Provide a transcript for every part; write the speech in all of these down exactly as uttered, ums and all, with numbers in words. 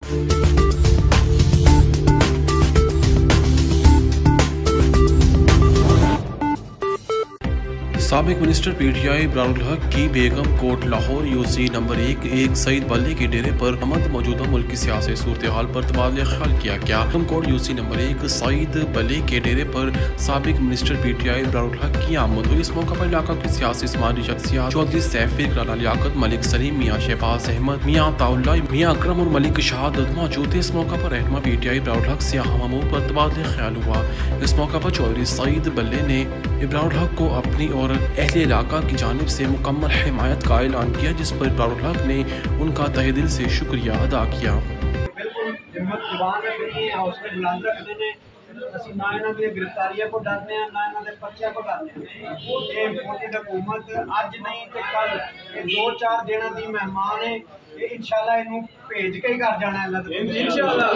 साबिक minister PTI Ibrarul Haq की Begum Kot Lahore UC number एक एक सईद बल्ले के डेरे पर आमद मौजूदा मुल्क की सियासी सूरत हाल पर तबादला ख्याल किया गया। बेगम कोट यूसी नंबर एक सईद बल्ले के डेरे पर साबिक मिनिस्टर पीटीआई इब्रारुल हक की आमद हुई। इस मौका पर इलाका की सियासी समाजी शख्सियात चौधरी सैफिक, राना लियाकत, मलिक सलीम, मियाँ शहबाज अहमद, मियाँ ताउल्ला, मियाँ अकरम और मलिक शहादत मौजूद थे। इस मौका पर रहनुमा पीटीआई इब्रारुल हक से अहम अमूर पर तबादला ख्याल हुआ। इस मौका पर चौधरी सईद बल्ले ने इब्रारुल हक को अपनी और अहले इलाका की जानिब से मुकम्मल हिमायत का ऐलान किया, जिस पर इब्रारुल हक ने उनका तहे दिल से शुक्रिया अदा किया। बिल्कुल हिम्मत जवान है, हौसले बुलंद रखते हैं। ਅਸੀਂ ना इन्हां दी गिरफ्तारियां को डरने हैं, ना इन्हां दे पर्चियां को डरने हैं। ये इंपोर्टेड हुकूमत अज नहीं तो कल ये दो चार दिनों की मेहमान है, ये इंशाल्लाह इनू भेज के ही घर जाना है। इंशाल्लाह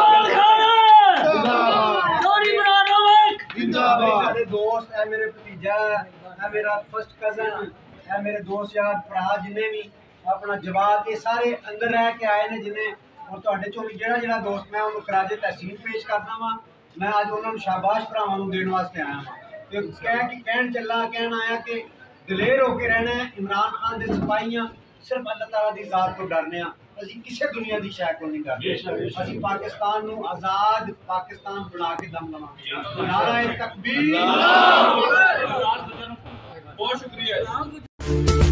मेरे दोस्त है, मेरे भतीजा है, मेरा फर्स्ट कजन है, मेरे दोस्त यार भरा जिन्हें भी अपना जवाब ये सारे अंदर रह के आए ने जिन्हें, और तुहाडे चों भी जेड़ा जेड़ा दोस्त मैं उन्होंने खराजे तहसीन पेश करदा वा। मैं अज उन्होंने शाबाश भरावां नूं देण वास्ते आया वा ते कह के कहण चला कहण आया कि दलेर होके रहना है। इमरान खान दे सिपाहियां सिर्फ अल्लाह ताला दी जात तो डरने आ, असीं किसी दुनिया दी शै को नहीं डरदे। असीं पाकिस्तान नूं आज़ाद पाकिस्तान बना के दम लवांगे। नारा तकबीर। बहुत शुक्रिया।